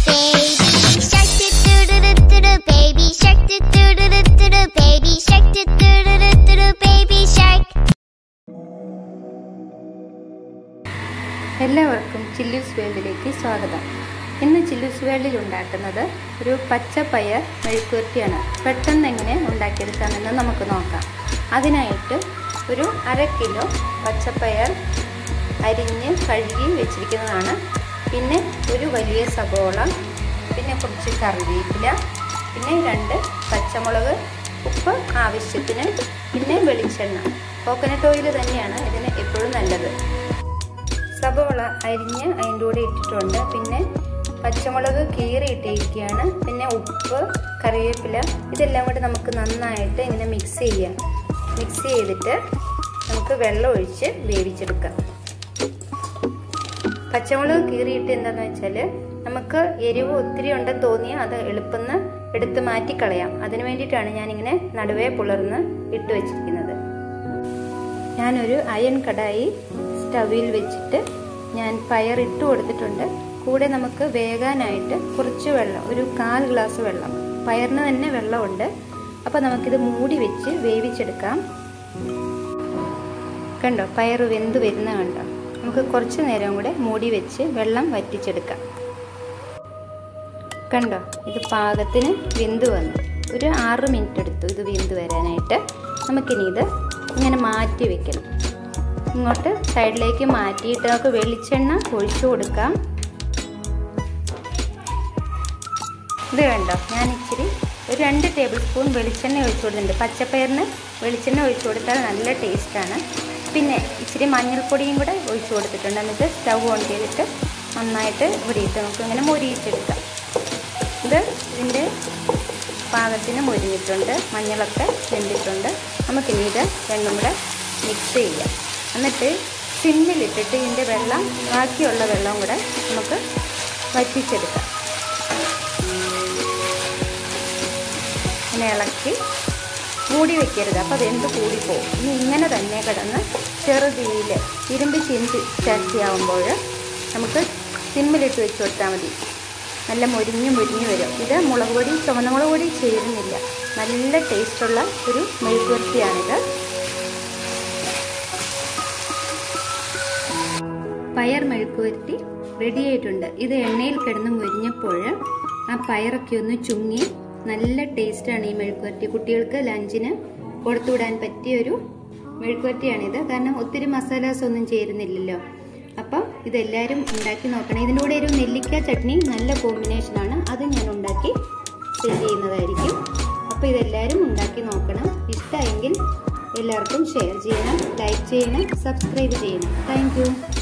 എല്ലാവർക്കും ചില്ലൂസ് വേൾഡിലേക്ക് സ്വാഗതം. ഇന്ന് ചില്ലൂസ് വേൾഡിൽ ഉണ്ടാക്കുന്നത് ഒരു പച്ചപ്പയർ മെഴുക്കുവരട്ടിയാണ്. പെട്ടെന്ന് എങ്ങനെ ഉണ്ടാക്കിയെടുക്കാമെന്ന് നമുക്ക് നോക്കാം. അതിനായിട്ട് ഒരു 1/2 കിലോ പച്ചപ്പയർ അരിഞ്ഞ് കഴുകി വെച്ചിരിക്കുന്നതാണ്. പിന്നെ ഒരു വലിയ സബോള, പിന്നെ കുറച്ച് കറിവേപ്പില, പിന്നെ 2 പച്ചമുളക്, ഉപ്പ് ആവശ്യത്തിന്, പിന്നെ വെളിച്ചെണ്ണ. കോക്കനട്ട് ഓയിൽ തന്നെയാണ് ഇതിന് എപ്പോഴും നല്ലത്. സബോള അരിഞ്ഞ് അതിൻ്റെ കൂടെ ഇട്ടിട്ടുണ്ട്. പിന്നെ പച്ചമുളക് കീറിയിട്ടിരിക്കുകയാണ്. പിന്നെ ഉപ്പ്, കറിവേപ്പില, ഇതെല്ലാം കൂടി നമുക്ക് നന്നായിട്ട് ഇങ്ങനെ മിക്സ് ചെയ്യാം. മിക്സ് ചെയ്തിട്ട് നമുക്ക് വെള്ളം ഒഴിച്ച് വേവിച്ചെടുക്കാം. പച്ചമുളക് കീറിയിട്ട് എന്താണെന്ന് വെച്ചാൽ നമുക്ക് എരിവ് ഒത്തിരി ഉണ്ടെന്ന് തോന്നിയാൽ അത് എളുപ്പം എടുത്ത് മാറ്റിക്കളയാം. അതിന് വേണ്ടിയിട്ടാണ് ഞാനിങ്ങനെ നടുവേ പുലർന്ന് ഇട്ട് വെച്ചിരിക്കുന്നത്. ഞാനൊരു അയൺ കടായി സ്റ്റവിൽ വെച്ചിട്ട് ഞാൻ പയർ ഇട്ട് കൊടുത്തിട്ടുണ്ട്. കൂടെ നമുക്ക് വേകാനായിട്ട് കുറച്ച് വെള്ളം, ഒരു 1/4 ഗ്ലാസ് വെള്ളം, പയറിന് തന്നെ വെള്ളമുണ്ട്. അപ്പോൾ നമുക്കിത് മൂടി വെച്ച് വേവിച്ചെടുക്കാം. കണ്ടോ, പയർ വെന്ത് വരുന്ന കണ്ടോ. നമുക്ക് കുറച്ച് നേരം കൂടെ മൂടി വെച്ച് വെള്ളം വറ്റിച്ചെടുക്കാം. കണ്ടോ, ഇത് പാകത്തിന് വെന്ത് വന്നു. ഒരു 6 മിനിറ്റ് എടുത്തു ഇത് വെന്ത് വരാനായിട്ട്. നമുക്കിനി ഇത് ഇങ്ങനെ മാറ്റി വെക്കണം. ഇങ്ങോട്ട് സൈഡിലേക്ക് മാറ്റിയിട്ട് നമുക്ക് വെളിച്ചെണ്ണ ഒഴിച്ചു കൊടുക്കാം. ഇത് കണ്ടോ, ഞാൻ ഇച്ചിരി ഒരു 2 ടേബിൾ സ്പൂൺ വെളിച്ചെണ്ണ ഒഴിച്ചു കൊടുത്തിട്ടുണ്ട്. പച്ചപ്പയറിന് വെളിച്ചെണ്ണ ഒഴിച്ചു കൊടുത്താൽ നല്ല ടേസ്റ്റാണ്. പിന്നെ ഇച്ചിരി മഞ്ഞൾപ്പൊടിയും കൂടെ ഒഴിച്ചു കൊടുത്തിട്ടുണ്ട്. എന്നിട്ട് സ്റ്റൗ ഓൺ ചെയ്തിട്ട് നന്നായിട്ട് ഇവിടെ ഇട്ട് നമുക്ക് ഇങ്ങനെ മൊരിയിച്ചെടുക്കാം. ഇതിൻ്റെ പാകത്തിന് മൊരിഞ്ഞിട്ടുണ്ട്, മഞ്ഞളൊക്കെ വെന്തിട്ടുണ്ട്. നമുക്കിനി ഇത് രണ്ടും കൂടെ മിക്സ് ചെയ്യാം. എന്നിട്ട് സിമ്മിലിട്ടിട്ട് ഇതിൻ്റെ വെള്ളം, ബാക്കിയുള്ള വെള്ളം കൂടെ നമുക്ക് വറ്റിച്ചെടുക്കാം. ഇങ്ങനെ ഇളക്കി മൂടി വയ്ക്കരുത്, അപ്പോൾ അതെന്ത് കൂടിപ്പോവും. ഇനി ഇങ്ങനെ തന്നെ കിടന്ന് ചെറുതീയിൽ ഇരുമ്പ് ചാച്ചിയാവുമ്പോൾ നമുക്ക് സിമ്മിലിട്ട് വെച്ച് കൊടുത്താൽ മതി. നല്ല മൊരിഞ്ഞ് വരും. ഇത് മുളക് പൊടി, ചുവന്ന മുളക് പൊടി ചേരുന്നില്ല. നല്ല ടേസ്റ്റുള്ള ഒരു മെഴുക്കുവരട്ടിയാണിത്. പയർ മെഴുക്കുവരട്ടി റെഡി ആയിട്ടുണ്ട്. ഇത് എണ്ണയിൽ കിടന്ന് മൊരിഞ്ഞപ്പോൾ ആ പയറൊക്കെ ഒന്ന് ചുങ്ങി നല്ല ടേസ്റ്റാണ് ഈ മെഴുക്കുവരട്ടി. കുട്ടികൾക്ക് ലഞ്ചിന് കൊടുത്തുവിടാൻ പറ്റിയൊരു മെഴുക്കുവരട്ടിയാണിത്. കാരണം ഒത്തിരി മസാലാസ് ഒന്നും ചേരുന്നില്ലല്ലോ. അപ്പം ഇതെല്ലാവരും ഉണ്ടാക്കി നോക്കണം. ഇതിൻ്റെ കൂടെ ഒരു നെല്ലിക്ക ചട്നി നല്ല കോമ്പിനേഷനാണ്. അത് ഞാൻ ഉണ്ടാക്കി സെൻഡ് ചെയ്യുന്നതായിരിക്കും. അപ്പോൾ ഇതെല്ലാവരും ഉണ്ടാക്കി നോക്കണം. ഇഷ്ടമായെങ്കിൽ എല്ലാവർക്കും ഷെയർ ചെയ്യണം, ലൈക്ക് ചെയ്യണം, സബ്സ്ക്രൈബ് ചെയ്യണം. Thank U.